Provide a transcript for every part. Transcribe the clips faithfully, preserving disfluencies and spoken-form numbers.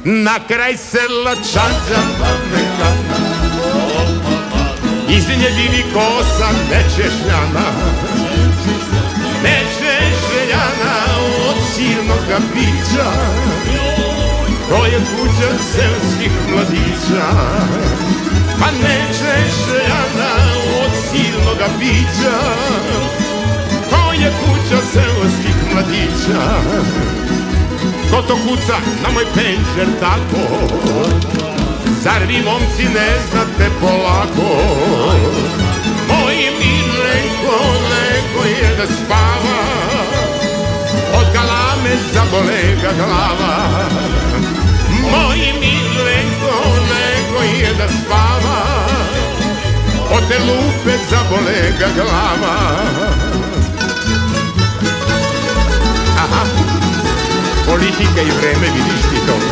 Na kraj sela Čača Pamekana, iz nje divi kosa nečešljana, nečešljana od silnoga pića. To je kuća selskih mladića, pa nečešljana od silnoga pića. To je kuća selskih mladića. Ko to kuca na moj penđer tako? Zar vi momci ne znate polako? Moj Milenko nego je da spava, od galame zabole ga glava. Moj Milenko nego je da spava, od te lupe zabole ga glava. Aha, politika i vreme, vidiš ti to.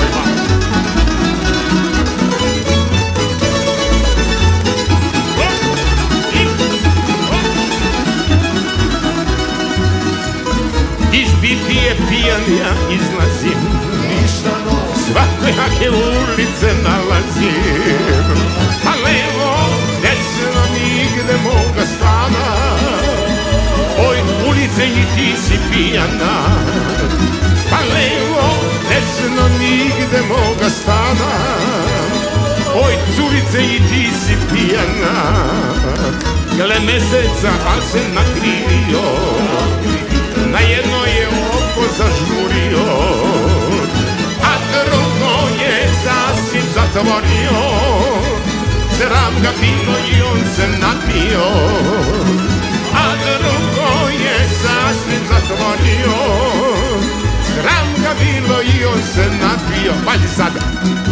Iz bitije pijan ja izlazim, svakojake ulice nalazim, a levo, desno, nigde moga stana. Oj, ulice i ti si pijana, pa levo, desno, nigde moga stana. Oj, curice i ti si pijana, gle meseca, al se nakrio, na jedno je oko zažmurio, a drugo je sasvim zatvorio. Sram ga bilo i on se napio, a drugo je sasvim zatvorio. Sram ga bilo i on se napio. Pazi sada.